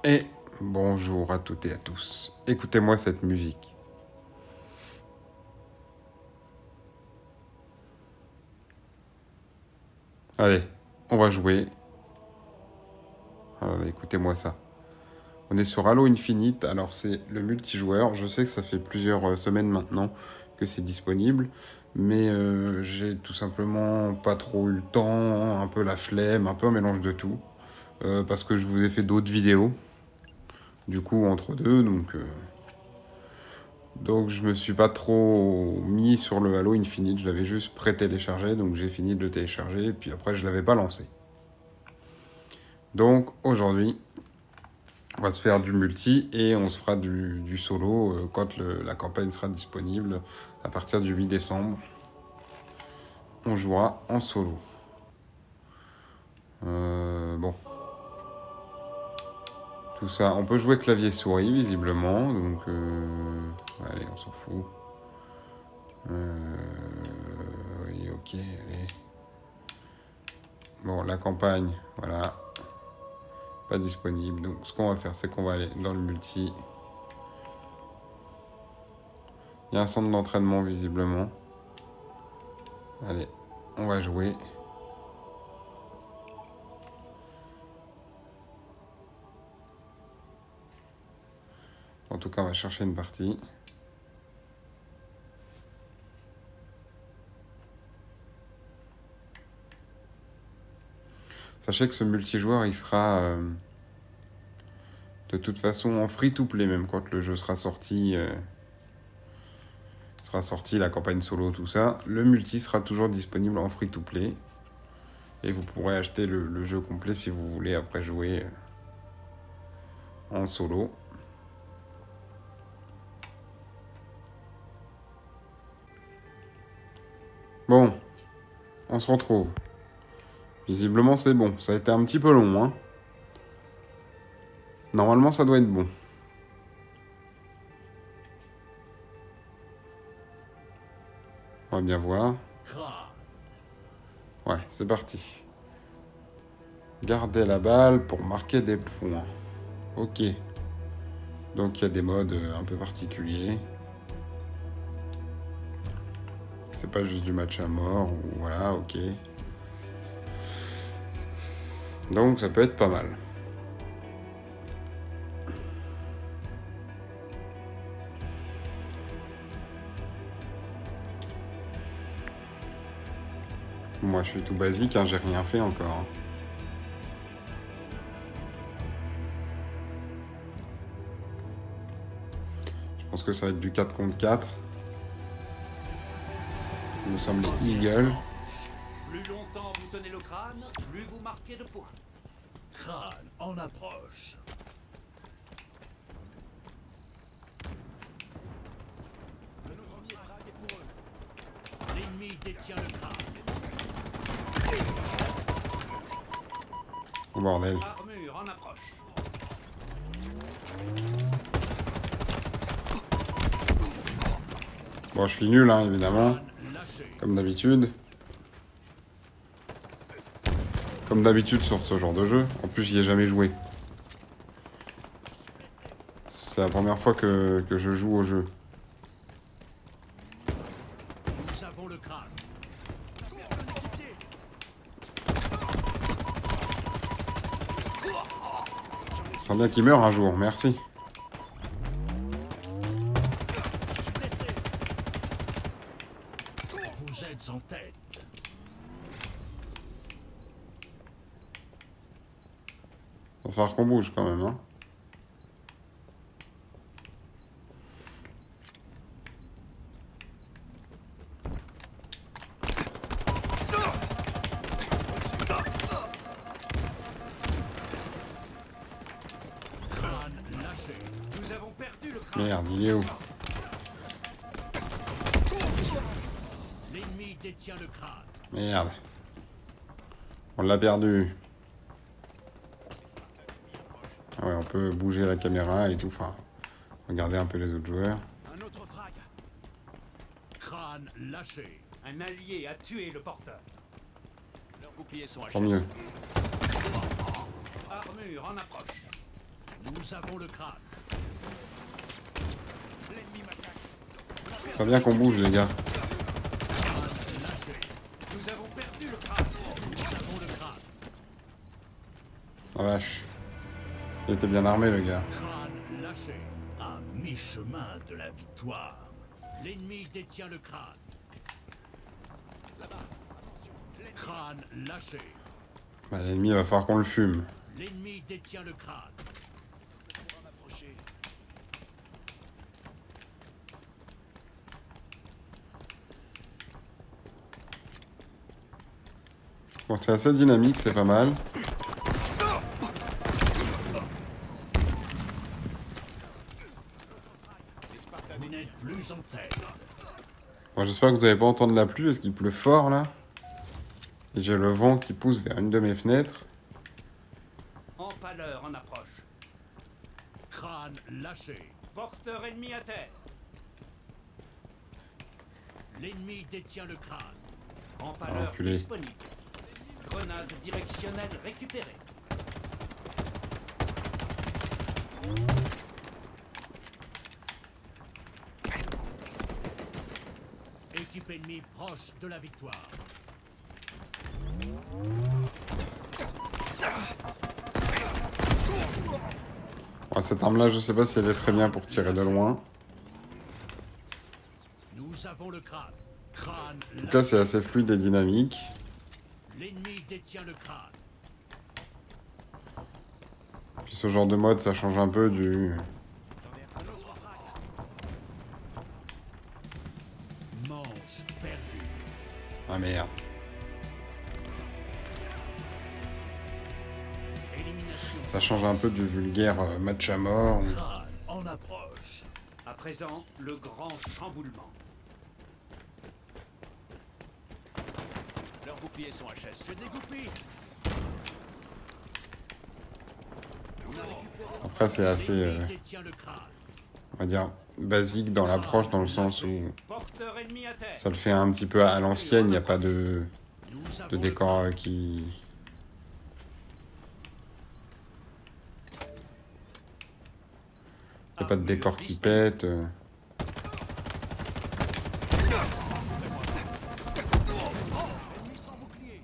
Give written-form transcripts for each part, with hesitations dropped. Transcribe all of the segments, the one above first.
Et bonjour à toutes et à tous. Écoutez-moi cette musique. Allez, on va jouer. Allez, écoutez-moi ça. On est sur Halo Infinite, alors c'est le multijoueur. Je sais que ça fait plusieurs semaines maintenant que c'est disponible, mais j'ai tout simplement pas trop eu le temps, un peu la flemme, un peu un mélange de tout, parce que je vous ai fait d'autres vidéos, du coup entre deux, donc je me suis pas trop mis sur le Halo Infinite, je l'avais juste pré-téléchargé, donc j'ai fini de le télécharger, et puis après je l'avais pas lancé. Donc aujourd'hui, on va se faire du multi et on se fera du solo quand la campagne sera disponible à partir du 8 décembre. On jouera en solo. Bon. Tout ça, on peut jouer clavier-souris visiblement, donc allez, on s'en fout. Oui, ok, allez. Bon, la campagne, voilà. Pas disponible, donc ce qu'on va faire, c'est qu'on va aller dans le multi. Il y a un centre d'entraînement visiblement. Allez, on va jouer. En tout cas, on va chercher une partie. Sachez que ce multijoueur, il sera de toute façon en free-to-play, même quand le jeu sera sorti. La campagne solo, tout ça. Le multi sera toujours disponible en free-to-play. Et vous pourrez acheter le jeu complet si vous voulez après jouer en solo. Bon, on se retrouve. Visiblement, c'est bon. Ça a été un petit peu long, hein. Normalement, ça doit être bon. On va bien voir. Ouais, c'est parti. Gardez la balle pour marquer des points. Ok. Donc, il y a des modes un peu particuliers. C'est pas juste du match à mort, ou voilà, ok. Donc, ça peut être pas mal. Moi, je suis tout basique, hein, j'ai rien fait encore. Je pense que ça va être du 4 contre 4. Nous sommes les Eagles. Plus longtemps vous tenez le crâne, plus vous marquez de points. Crâne en approche. Le premier frag est pour eux. L'ennemi détient le crâne. Oh bordel. Armure en approche. Bon, je suis nul, hein, évidemment. Comme d'habitude. Comme d'habitude sur ce genre de jeu. En plus, j'y ai jamais joué. C'est la première fois que je joue au jeu. Nous avons le crâne. C'est bien qu'il meure un jour, merci. Vous êtes en tête. Va falloir qu'on bouge quand même, hein. Crâne lâché. Nous avons perdu le crâne. Merde, il est où? L'ennemi détient le crâne. Merde. On l'a perdu. Ah ouais, on peut bouger la caméra et tout, enfin, regarder un peu les autres joueurs. Un autre frag. Crâne lâché. Un allié a tué le porteur. Leurs boucliers sont à Tant mieux. Armure en approche. Nous avons le crâne. C'est bien qu'on bouge, les gars. Lâché. Nous avons perdu le crâne. Nous avons le crâne. Oh vache. Il était bien armé, le gars. Crâne lâché. À mi-chemin de la victoire. L'ennemi détient le crâne. Là-bas, attention. Crâne lâché. Bah, l'ennemi, il va falloir qu'on le fume. L'ennemi détient le crâne. Bon, c'est assez dynamique, c'est pas mal. Vous n'êtes plus en tête. Bon, j'espère que vous n'allez pas entendre la pluie, parce qu'il pleut fort, là. Et j'ai le vent qui pousse vers une de mes fenêtres. Empaleur en approche. Crâne lâché. Porteur ennemi à terre. L'ennemi détient le crâne. Empaleur Enculé. disponible. Grenade directionnelle récupérée. Équipe ennemie proche de la victoire. Bon, cette arme-là, je sais pas si elle est très bien pour tirer de loin. Nous avons le crâne. Crâne En tout cas, c'est assez fluide et dynamique. L'ennemi détient le crâne. Puis ce genre de mode, ça change un peu du... Manche perdue. Ah merde. Élimination. Ça change un peu du vulgaire match à mort. Crâne en approche. À présent, le grand chamboulement. Leurs boucliers sont HS. Le dégoupille. Après, c'est assez, L'ennemi détient le crâne. on va dire, basique dans l'approche, dans le sens où Porteur ennemi à terre. ça le fait un petit peu à l'ancienne. Il n'y a pas de Nous avons de le décor qui... Il n'y a pas de décor qui pète. Ennemi sans bouclier.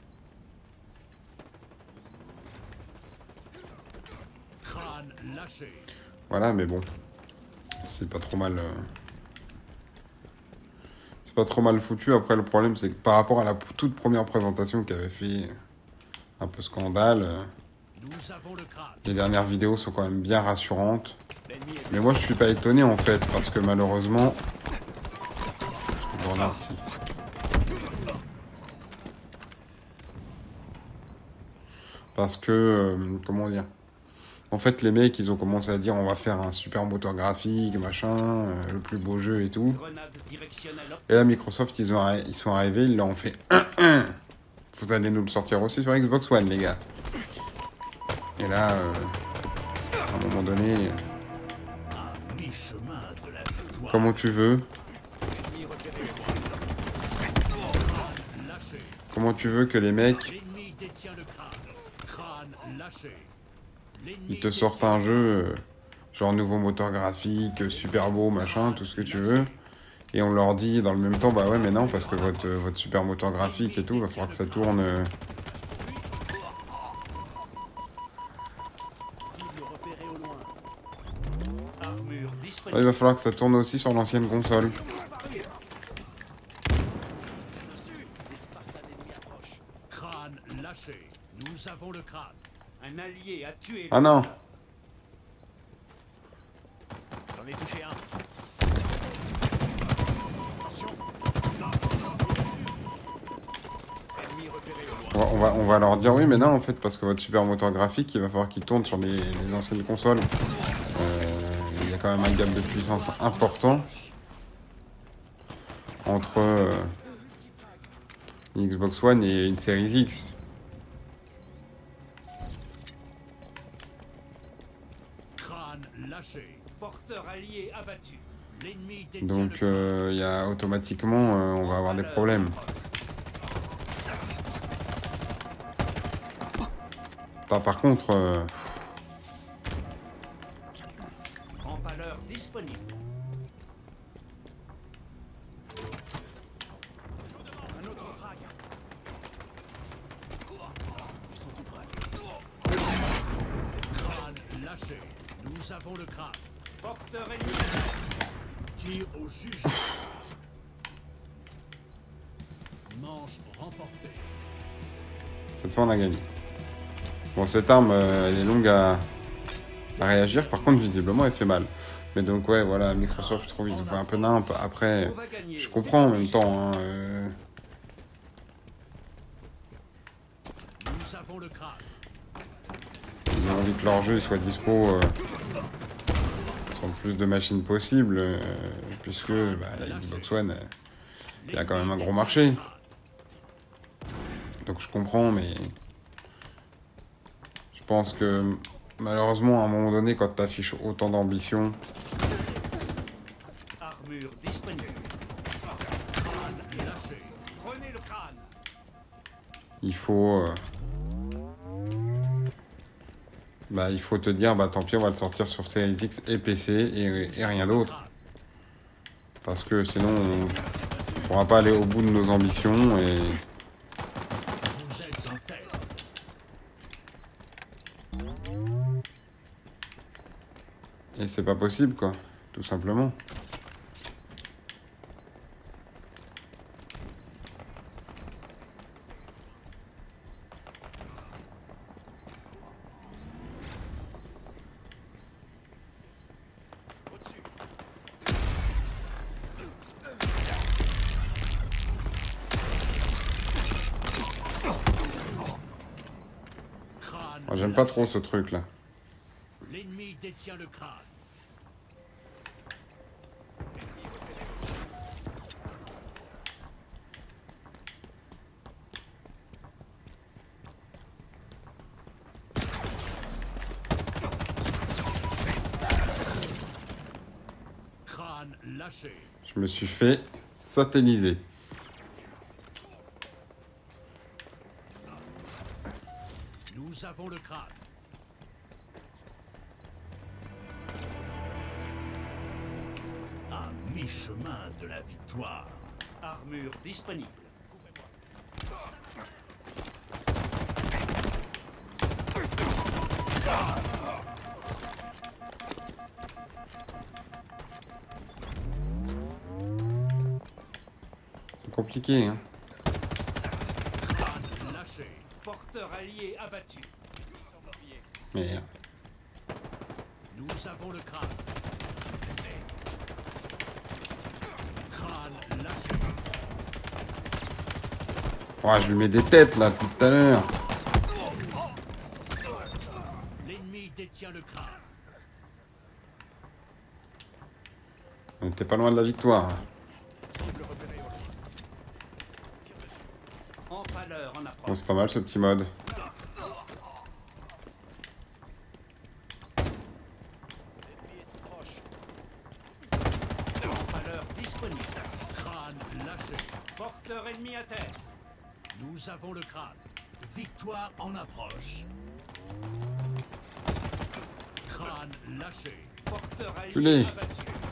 Crâne lâché. Voilà, mais bon. C'est pas trop mal... C'est pas trop mal foutu. Après, le problème, c'est que par rapport à la toute première présentation qui avait fait un peu scandale, Nous avons le crâne. les dernières vidéos sont quand même bien rassurantes. L'ennemi est Mais moi, je suis pas étonné, en fait, parce que malheureusement... Bon, ici. Parce que... comment dire? En fait, les mecs, ils ont commencé à dire on va faire un super moteur graphique, machin, le plus beau jeu et tout. grenade directionnelle. Et là, Microsoft, ils sont arrivés, ils l'ont fait Vous allez nous le sortir aussi sur Xbox One, les gars. Et là, à un moment donné, À mi-chemin de la victoire. comment tu veux, Lâché. comment tu veux que les mecs, L'ennemi détient le crâne. Crâne lâché. L'ennemi ils te sortent un jeu, genre nouveau moteur graphique, super beau, machin, tout ce que tu veux. Et on leur dit dans le même temps, bah ouais, mais non, parce que votre super moteur graphique et tout, va falloir que ça tourne... Cible repérée au loin. Armure il disponible. va falloir que ça tourne aussi sur l'ancienne console. Des Spartans ennemis approchent. Crâne lâché. Nous avons le crâne. Un allié a tué. Ah non! J'en ai touché un. Attention. Ennemi repéré au loin. On va leur dire oui, mais non, en fait, parce que votre super moteur graphique, il va falloir qu'il tourne sur les anciennes consoles. Il y a quand même un gap de puissance important entre une Xbox One et une Series X. Crâne lâché. Porteur allié abattu. L'ennemi détient Donc, le il y a automatiquement, on va avoir des problèmes. Par contre, avons le crâne. Porteur ennemi. Tir au jugement. Manche remportée. Cette fois, on a gagné. Bon, cette arme, elle est longue à réagir. Par contre, visiblement, elle fait mal. Mais donc, ouais, voilà, Microsoft, je trouve, ils ont fait un peu nimp. Après, je comprends en même temps. Hein, Nous avons le crâne. ils ont envie que leur jeu soit dispo sur le plus de machines possible. Puisque la Xbox One, il y a quand même un gros marché. Donc, je comprends, mais... Je pense que, malheureusement, à un moment donné, quand tu affiches autant d'ambition... Armure disponible. Crâne lâché. Prenez le crâne. Il faut... il faut te dire, tant pis, on va le sortir sur Series X et PC et rien d'autre. Parce que sinon, on ne pourra pas aller au bout de nos ambitions et... Vous êtes en tête. Et c'est pas possible, quoi. Tout simplement. Moi, j'aime pas trop ce truc-là. L'ennemi détient le crâne. Crâne lâché. Je me suis fait satelliser. Nous avons le crâne. À mi-chemin de la victoire. Armure disponible. C'est compliqué, hein. Crâne lâché. Porteur allié abattu. Merde. Nous avons le crâne. Crâne lâché. Ouais, je lui mets des têtes, là, tout à l'heure. L'ennemi détient le crâne. On était pas loin de la victoire, là. Empaleur en approche. Bon, c'est pas mal, ce petit mode. Empaleur disponible. Crâne lâché. Porteur ennemi à terre. Nous avons le crâne. Victoire en approche. Crâne lâché. Porteur Culé. allié abattu.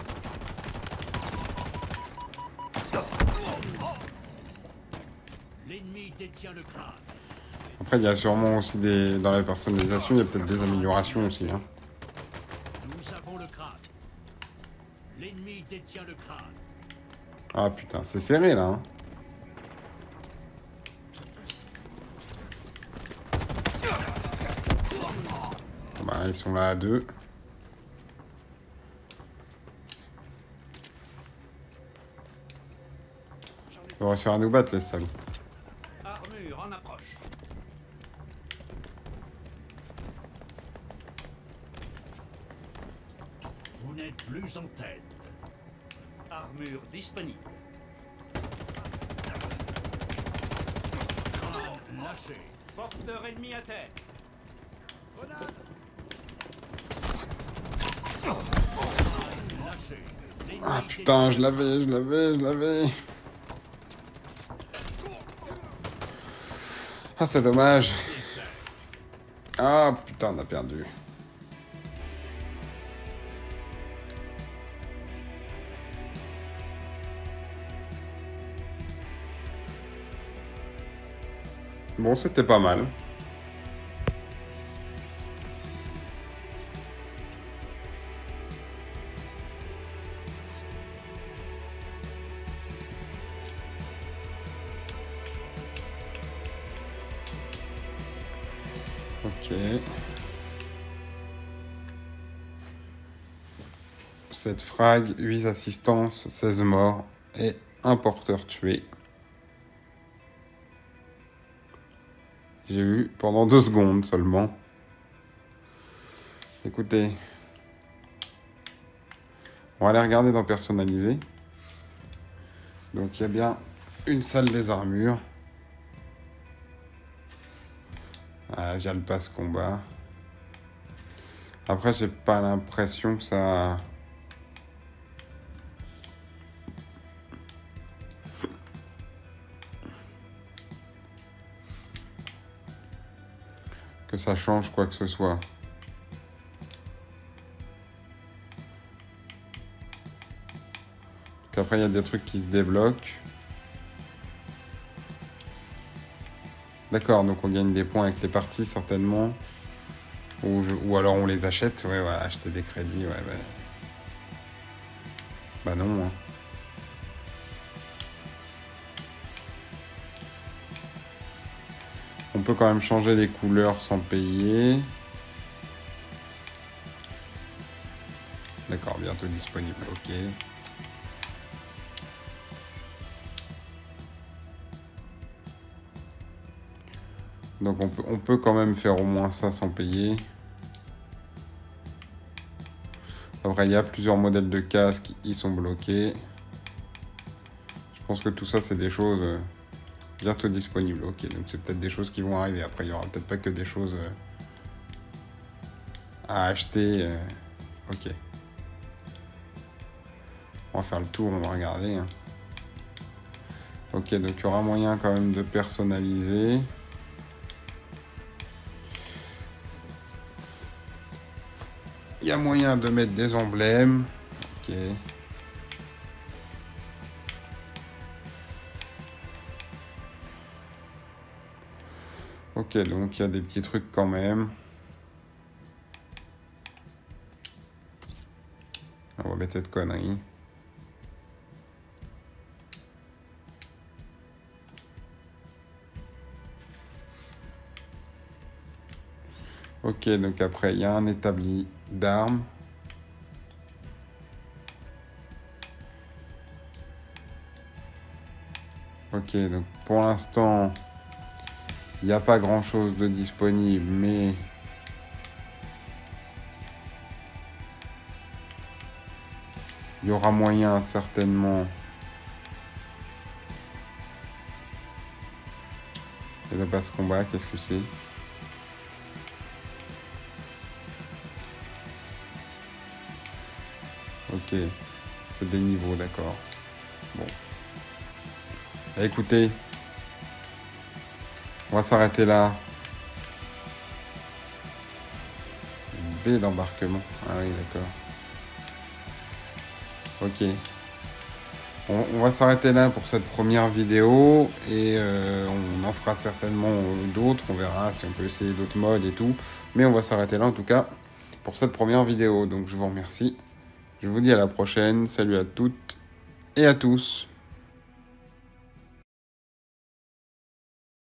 L'ennemi détient le crâne. Après, il y a sûrement aussi des... Dans la personnalisation, il y a peut-être des améliorations aussi, hein. Nous avons le crâne. L'ennemi détient le crâne. Ah, putain, c'est serré, là, hein. Ils sont là à deux. Ils vont réussir à nous battre, les salauds. Armure en approche. Vous n'êtes plus en tête. Armure disponible. Crâne lâché. Porteur ennemi à terre. Crâne lâché. L'ennemi Ah, putain, je l'avais. Ah, c'est dommage. Ah, putain, on a perdu. Bon, c'était pas mal. Ok. 7 frags, 8 assistances, 16 morts et un porteur tué. J'ai eu pendant 2 secondes seulement. Écoutez, on va aller regarder dans personnaliser. Donc il y a bien une salle des armures. Ah, j'ai le passe combat. Après, j'ai pas l'impression que ça... que ça change quoi que ce soit. Donc après, il y a des trucs qui se débloquent. D'accord, donc on gagne des points avec les parties certainement. Ou alors on les achète. Ouais, voilà, acheter des crédits, ouais. Bah non, hein. On peut quand même changer les couleurs sans payer. D'accord, bientôt disponible, ok. Donc on peut quand même faire au moins ça sans payer. Après, il y a plusieurs modèles de casques, ils sont bloqués. Je pense que tout ça, c'est des choses bientôt disponibles. Ok, donc c'est peut-être des choses qui vont arriver. Après, il n'y aura peut-être pas que des choses à acheter. Ok. On va faire le tour, on va regarder. Hein. Ok, donc il y aura moyen quand même de personnaliser. Il y a moyen de mettre des emblèmes. Ok. Ok, donc il y a des petits trucs quand même. On va mettre cette connerie. Ok, donc après, il y a un établi d'armes. Ok, donc pour l'instant, il n'y a pas grand-chose de disponible, mais... il y aura moyen, certainement... Et la base combat, qu'est-ce que c'est? Ok, c'est des niveaux, d'accord. Bon. Écoutez, on va s'arrêter là. B d'embarquement. Ah oui, d'accord. Ok. On va s'arrêter là pour cette première vidéo et on en fera certainement d'autres. On verra si on peut essayer d'autres modes et tout. Mais on va s'arrêter là en tout cas pour cette première vidéo. Donc je vous remercie. Je vous dis à la prochaine. Salut à toutes et à tous.